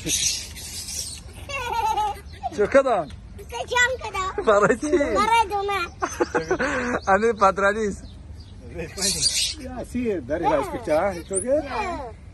Ciocada. Paraci. Ani patranis. Yeah, see, there is a picture. It's okay.